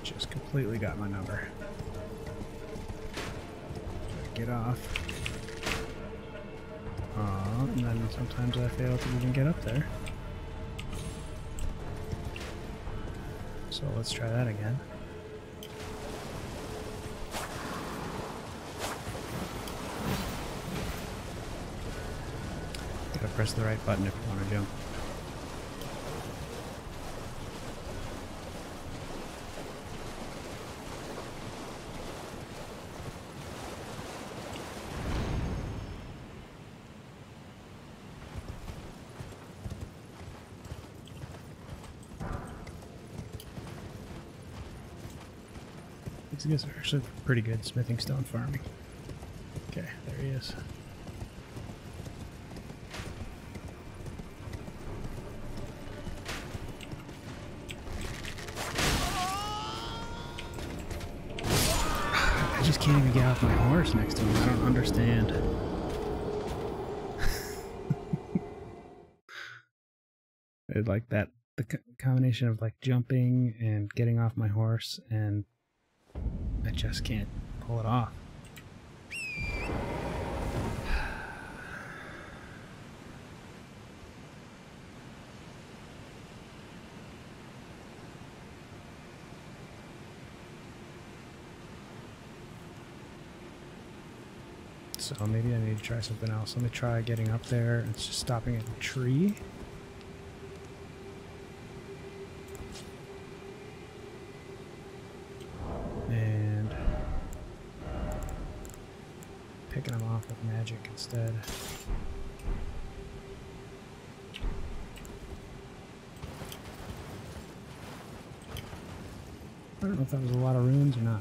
just completely got my number. Get off. And then sometimes I fail to even get up there. So let's try that again. Gotta press the right button if you want to jump. These guys are actually pretty good smithing stone farming. Okay, there he is. I just can't even get off my horse next to him. I don't understand. It, like that, the combination of like jumping and getting off my horse, and I just can't pull it off. So maybe I need to try something else. Let me try getting up there and just stopping at the tree. And picking them off with magic instead. I don't know if that was a lot of runes or not.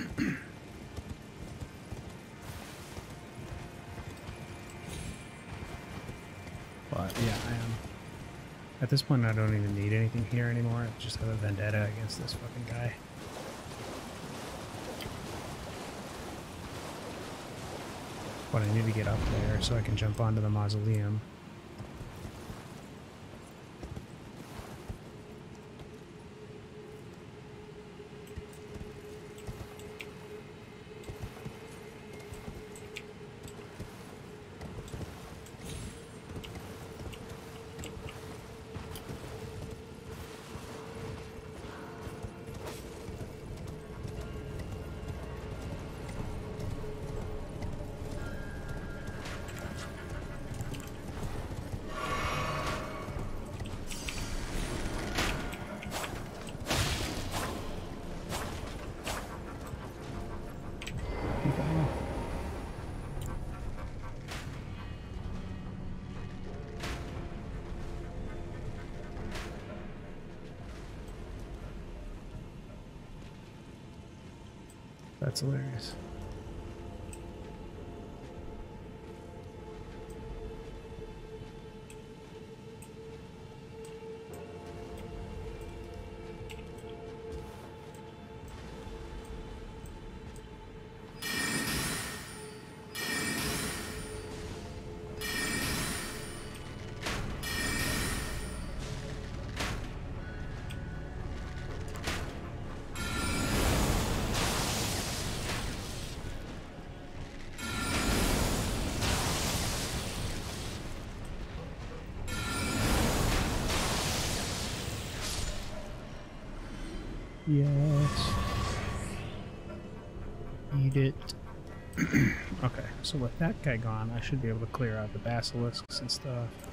But yeah, I am. At this point, I don't even need anything here anymore. I just have a vendetta against this fucking guy. But I need to get up there so I can jump onto the mausoleum. That's hilarious. Yes. Eat it. Okay, so with that guy gone, I should be able to clear out the basilisks and stuff.